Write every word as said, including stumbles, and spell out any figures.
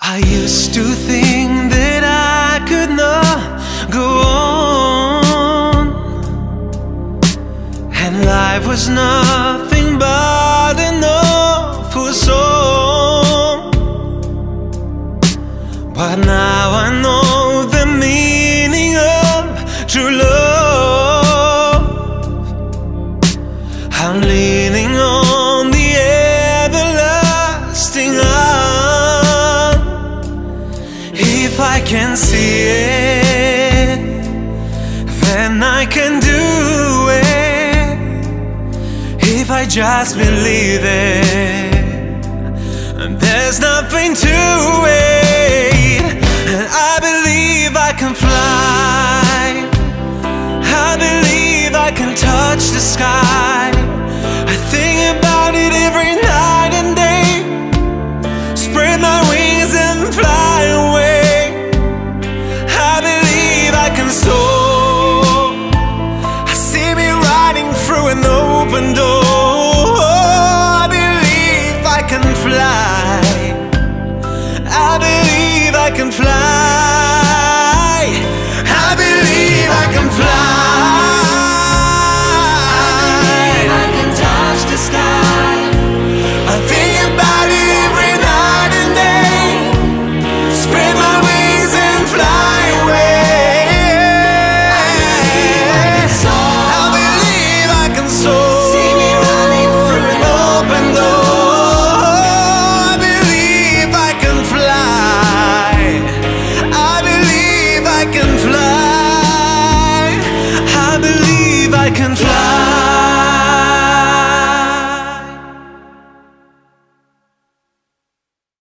I used to think that I could not go on, and life was nothing but an awful song. But now I know the meaning of true love. I'm leaning on the everlasting arm. If I can see it, then I can do it. If I just believe it, and there's nothing to